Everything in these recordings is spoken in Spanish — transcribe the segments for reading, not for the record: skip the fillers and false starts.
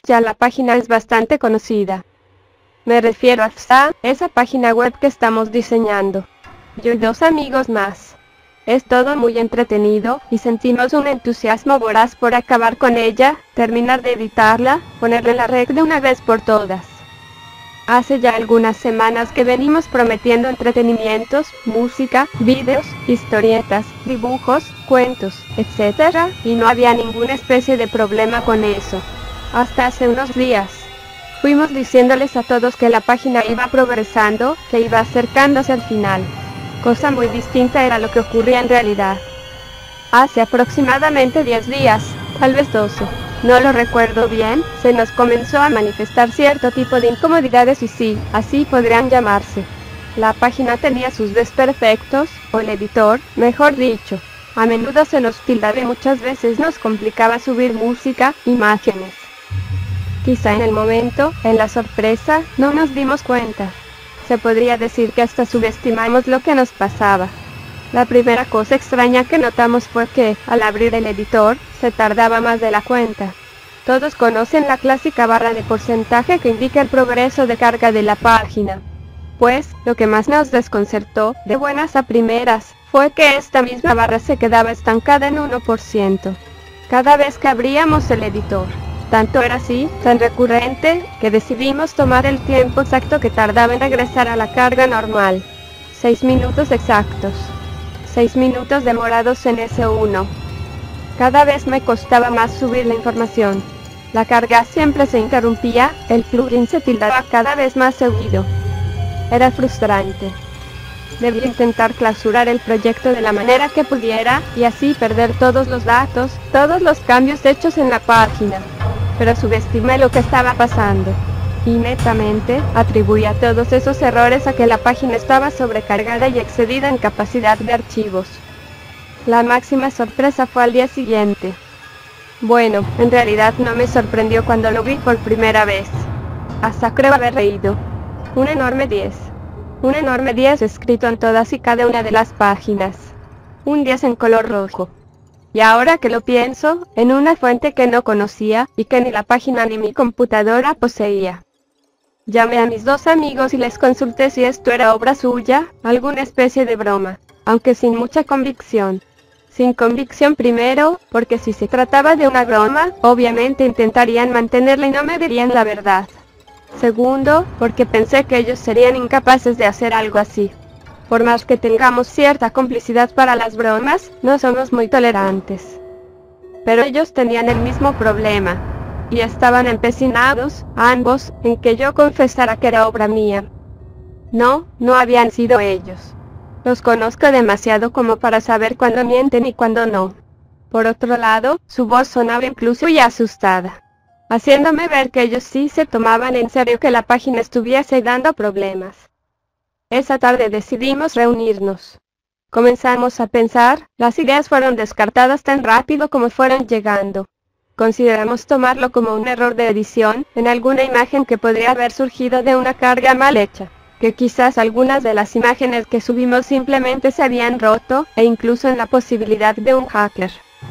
ya la página es bastante conocida. Me refiero a FSA, esa página web que estamos diseñando. Yo y 2 amigos más. Es todo muy entretenido, y sentimos un entusiasmo voraz por acabar con ella, terminar de editarla, ponerle la red de una vez por todas. Hace ya algunas semanas que venimos prometiendo entretenimientos, música, vídeos, historietas, dibujos, cuentos, etc. Y no había ninguna especie de problema con eso. Hasta hace unos días. Fuimos diciéndoles a todos que la página iba progresando, que iba acercándose al final. Cosa muy distinta era lo que ocurría en realidad. Hace aproximadamente 10 días, tal vez 12. No lo recuerdo bien, se nos comenzó a manifestar cierto tipo de incomodidades y sí, así podrían llamarse. La página tenía sus desperfectos, o el editor, mejor dicho. A menudo se nos tildaba y muchas veces nos complicaba subir música, imágenes. Quizá en el momento, en la sorpresa, no nos dimos cuenta. Se podría decir que hasta subestimamos lo que nos pasaba. La primera cosa extraña que notamos fue que, al abrir el editor, se tardaba más de la cuenta. Todos conocen la clásica barra de porcentaje que indica el progreso de carga de la página. Pues, lo que más nos desconcertó, de buenas a primeras, fue que esta misma barra se quedaba estancada en 1%. Cada vez que abríamos el editor. Tanto era así, tan recurrente, que decidimos tomar el tiempo exacto que tardaba en regresar a la carga normal. 6 minutos exactos. 6 minutos demorados en S1. Cada vez me costaba más subir la información. La carga siempre se interrumpía, el plugin se tildaba cada vez más seguido. Era frustrante. Debía intentar clausurar el proyecto de la manera que pudiera, y así perder todos los datos, todos los cambios hechos en la página. Pero subestimé lo que estaba pasando. Y netamente, atribuía todos esos errores a que la página estaba sobrecargada y excedida en capacidad de archivos. La máxima sorpresa fue al día siguiente. Bueno, en realidad no me sorprendió cuando lo vi por primera vez. Hasta creo haber reído. Un enorme 10. Un enorme 10 escrito en todas y cada una de las páginas. Un 10 en color rojo. Y ahora que lo pienso, en una fuente que no conocía, y que ni la página ni mi computadora poseía. Llamé a mis 2 amigos y les consulté si esto era obra suya, alguna especie de broma, aunque sin mucha convicción. Sin convicción primero, porque si se trataba de una broma, obviamente intentarían mantenerla y no me dirían la verdad. Segundo, porque pensé que ellos serían incapaces de hacer algo así. Por más que tengamos cierta complicidad para las bromas, no somos muy tolerantes. Pero ellos tenían el mismo problema. Y estaban empecinados, ambos, en que yo confesara que era obra mía. No, no habían sido ellos. Los conozco demasiado como para saber cuándo mienten y cuándo no. Por otro lado, su voz sonaba incluso y asustada, haciéndome ver que ellos sí se tomaban en serio que la página estuviese dando problemas. Esa tarde decidimos reunirnos. Comenzamos a pensar, las ideas fueron descartadas tan rápido como fueron llegando. Consideramos tomarlo como un error de edición, en alguna imagen que podría haber surgido de una carga mal hecha, que quizás algunas de las imágenes que subimos simplemente se habían roto, e incluso en la posibilidad de un hacker.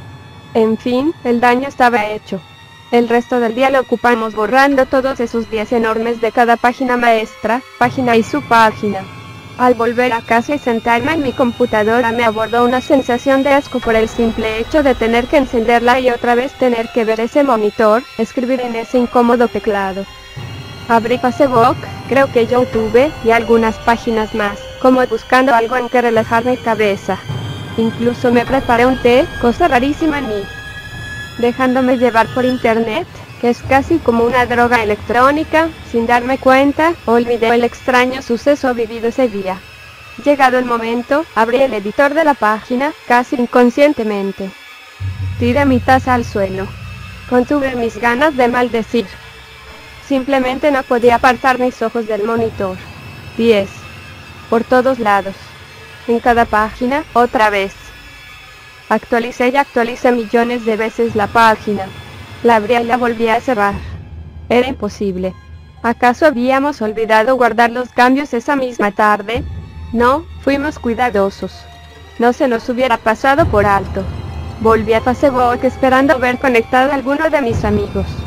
En fin, el daño estaba hecho. El resto del día lo ocupamos borrando todos esos 10 enormes de cada página maestra, página y subpágina. Al volver a casa y sentarme en mi computadora me abordó una sensación de asco por el simple hecho de tener que encenderla y otra vez tener que ver ese monitor, escribir en ese incómodo teclado. Abrí Facebook, creo que YouTube, y algunas páginas más, como buscando algo en que relajar mi cabeza. Incluso me preparé un té, cosa rarísima en mí. Dejándome llevar por internet, que es casi como una droga electrónica, sin darme cuenta, olvidé el extraño suceso vivido ese día. Llegado el momento, abrí el editor de la página, casi inconscientemente. Tiré mi taza al suelo. Contuve mis ganas de maldecir. Simplemente no podía apartar mis ojos del monitor. 10. Por todos lados. En cada página, otra vez. Actualicé y actualicé millones de veces la página. La abrí y la volví a cerrar. Era imposible. ¿Acaso habíamos olvidado guardar los cambios esa misma tarde? No, fuimos cuidadosos. No se nos hubiera pasado por alto. Volví a Facebook esperando ver conectado a alguno de mis amigos.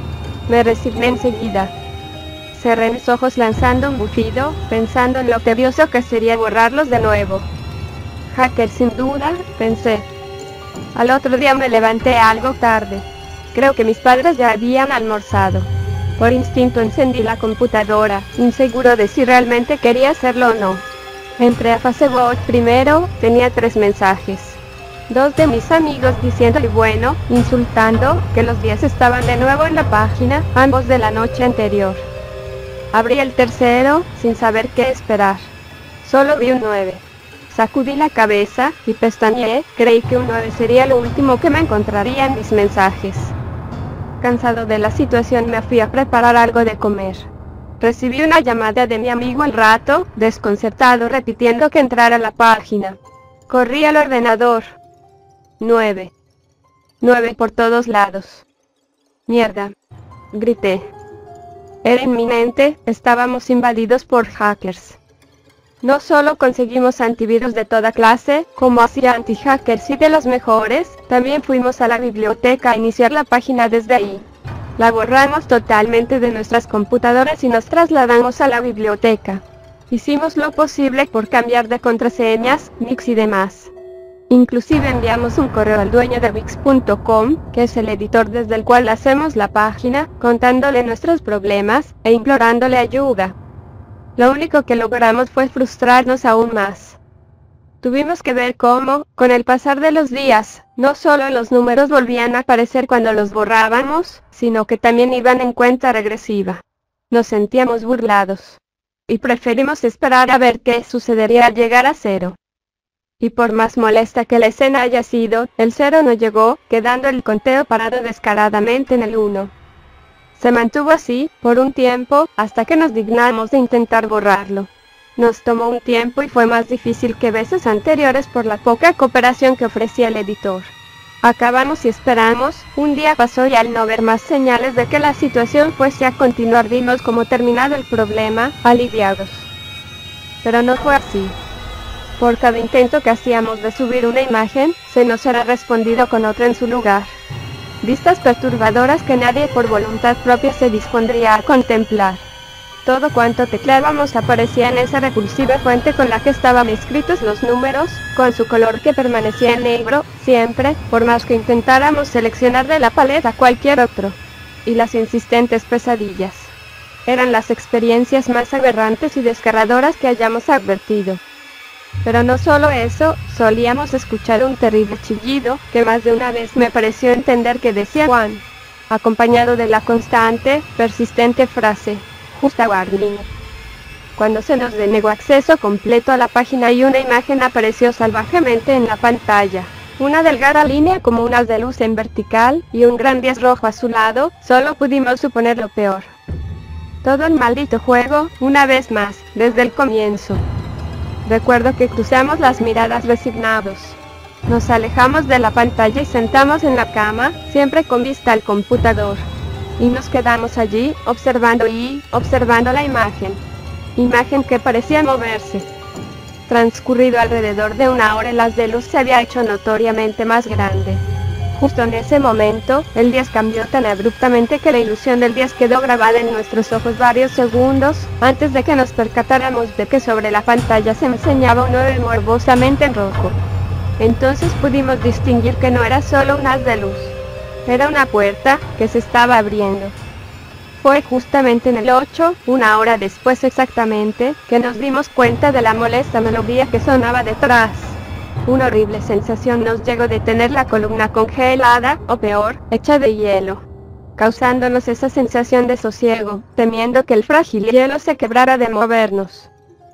Me resigné enseguida. Cerré mis ojos lanzando un bufido, pensando en lo tedioso que sería borrarlos de nuevo. Hacker sin duda, pensé. Al otro día me levanté algo tarde. Creo que mis padres ya habían almorzado. Por instinto encendí la computadora, inseguro de si realmente quería hacerlo o no. Entré a Facebook primero, tenía 3 mensajes. 2 de mis amigos diciendo y bueno, insultando, que los 10 estaban de nuevo en la página, ambos de la noche anterior. Abrí el tercero, sin saber qué esperar. Solo vi un 9. Sacudí la cabeza y pestañeé, creí que un 9 sería lo último que me encontraría en mis mensajes. Cansado de la situación me fui a preparar algo de comer. Recibí una llamada de mi amigo al rato, desconcertado repitiendo que entrara a la página. Corrí al ordenador. 9. 9 por todos lados. Mierda. Grité. Era inminente, estábamos invadidos por hackers. No solo conseguimos antivirus de toda clase, como hacía anti-hackers y de los mejores, también fuimos a la biblioteca a iniciar la página desde ahí. La borramos totalmente de nuestras computadoras y nos trasladamos a la biblioteca. Hicimos lo posible por cambiar de contraseñas, nicks y demás. Inclusive enviamos un correo al dueño de Wix.com, que es el editor desde el cual hacemos la página, contándole nuestros problemas e implorándole ayuda. Lo único que logramos fue frustrarnos aún más. Tuvimos que ver cómo, con el pasar de los días, no solo los números volvían a aparecer cuando los borrábamos, sino que también iban en cuenta regresiva. Nos sentíamos burlados. Y preferimos esperar a ver qué sucedería al llegar a 0. Y por más molesta que la escena haya sido, el 0 no llegó, quedando el conteo parado descaradamente en el 1. Se mantuvo así, por un tiempo, hasta que nos dignamos de intentar borrarlo. Nos tomó un tiempo y fue más difícil que veces anteriores por la poca cooperación que ofrecía el editor. Acabamos y esperamos, un día pasó y al no ver más señales de que la situación fuese a continuar dimos como terminado el problema, aliviados. Pero no fue así. Por cada intento que hacíamos de subir una imagen, se nos era respondido con otra en su lugar. Vistas perturbadoras que nadie por voluntad propia se dispondría a contemplar. Todo cuanto tecleábamos aparecía en esa repulsiva fuente con la que estaban escritos los números, con su color que permanecía en negro, siempre, por más que intentáramos seleccionar de la paleta cualquier otro. Y las insistentes pesadillas. Eran las experiencias más aberrantes y desgarradoras que hayamos advertido. Pero no solo eso, solíamos escuchar un terrible chillido, que más de una vez me pareció entender que decía Juan, acompañado de la constante, persistente frase, justa warning. Cuando se nos denegó acceso completo a la página y una imagen apareció salvajemente en la pantalla, una delgada línea como un haz de luz en vertical, y un gran 10 rojo a su lado, solo pudimos suponer lo peor. Todo el maldito juego, una vez más, desde el comienzo. Recuerdo que cruzamos las miradas resignados. Nos alejamos de la pantalla y sentamos en la cama, siempre con vista al computador. Y nos quedamos allí, observando la imagen. Imagen que parecía moverse. Transcurrido alrededor de una hora el haz de luz se había hecho notoriamente más grande. Justo en ese momento, el 10 cambió tan abruptamente que la ilusión del 10 quedó grabada en nuestros ojos varios segundos, antes de que nos percatáramos de que sobre la pantalla se enseñaba un 9 morbosamente en rojo. Entonces pudimos distinguir que no era solo un haz de luz. Era una puerta, que se estaba abriendo. Fue justamente en el 8, una hora después exactamente, que nos dimos cuenta de la molesta melodía que sonaba detrás. Una horrible sensación nos llegó de tener la columna congelada, o peor, hecha de hielo, causándonos esa sensación de sosiego, temiendo que el frágil hielo se quebrara de movernos.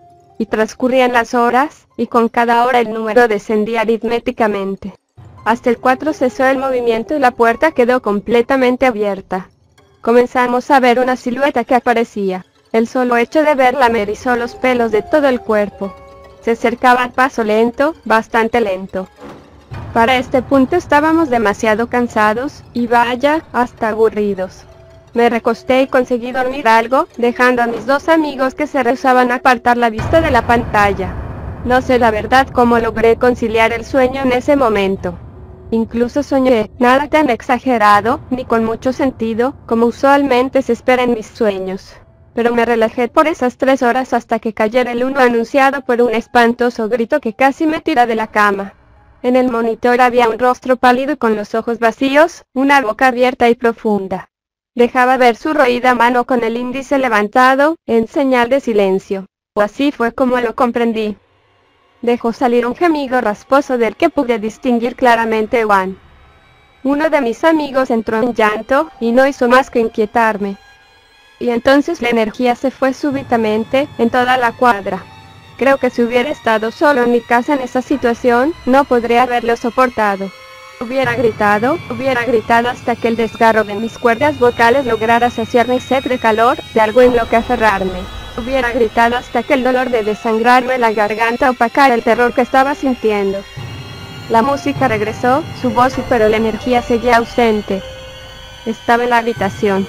Y transcurrían las horas, y con cada hora el número descendía aritméticamente. Hasta el 4 cesó el movimiento y la puerta quedó completamente abierta. Comenzamos a ver una silueta que aparecía. El solo hecho de verla me erizó los pelos de todo el cuerpo. Se acercaba a paso lento, bastante lento. Para este punto estábamos demasiado cansados, y vaya, hasta aburridos. Me recosté y conseguí dormir algo, dejando a mis 2 amigos que se rehusaban a apartar la vista de la pantalla. No sé la verdad cómo logré conciliar el sueño en ese momento. Incluso soñé, nada tan exagerado, ni con mucho sentido, como usualmente se espera en mis sueños. Pero me relajé por esas 3 horas hasta que cayera el uno anunciado por un espantoso grito que casi me tira de la cama. En el monitor había un rostro pálido con los ojos vacíos, una boca abierta y profunda. Dejaba ver su roída mano con el índice levantado, en señal de silencio. O así fue como lo comprendí. Dejó salir un gemido rasposo del que pude distinguir claramente Juan. Uno de mis amigos entró en llanto, y no hizo más que inquietarme. Y entonces la energía se fue súbitamente, en toda la cuadra. Creo que si hubiera estado solo en mi casa en esa situación, no podría haberlo soportado. Hubiera gritado hasta que el desgarro de mis cuerdas vocales lograra saciar mi sed de calor, de algo en lo que aferrarme. Hubiera gritado hasta que el dolor de desangrarme la garganta opacara el terror que estaba sintiendo. La música regresó, su voz pero la energía seguía ausente. Estaba en la habitación.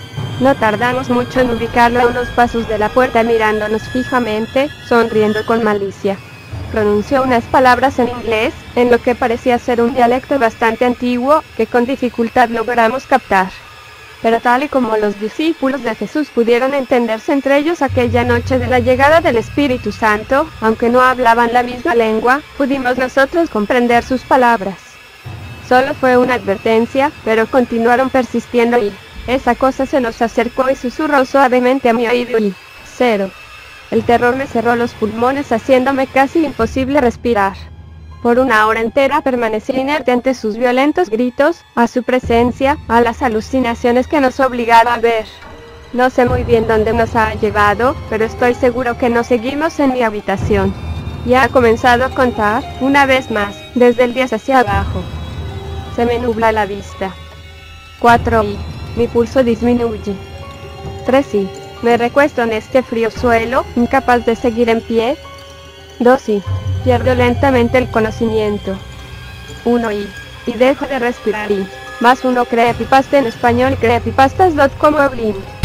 No tardamos mucho en ubicarlo a unos pasos de la puerta mirándonos fijamente, sonriendo con malicia. Pronunció unas palabras en inglés, en lo que parecía ser un dialecto bastante antiguo, que con dificultad logramos captar. Pero tal y como los discípulos de Jesús pudieron entenderse entre ellos aquella noche de la llegada del Espíritu Santo, aunque no hablaban la misma lengua, pudimos nosotros comprender sus palabras. Solo fue una advertencia, pero continuaron persistiendo y esa cosa se nos acercó y susurró suavemente a mi oído y cero. El terror me cerró los pulmones haciéndome casi imposible respirar. Por una hora entera permanecí inerte ante sus violentos gritos, a su presencia, a las alucinaciones que nos obligaron a ver. No sé muy bien dónde nos ha llevado, pero estoy seguro que nos seguimos en mi habitación. Ya ha comenzado a contar, una vez más, desde el 10 hacia abajo. Se me nubla la vista. 4 y mi pulso disminuye. 3 y me recuesto en este frío suelo, incapaz de seguir en pie. 2 y pierdo lentamente el conocimiento. 1 y dejo de respirar y +1 creepypasta en español creepypastas.com.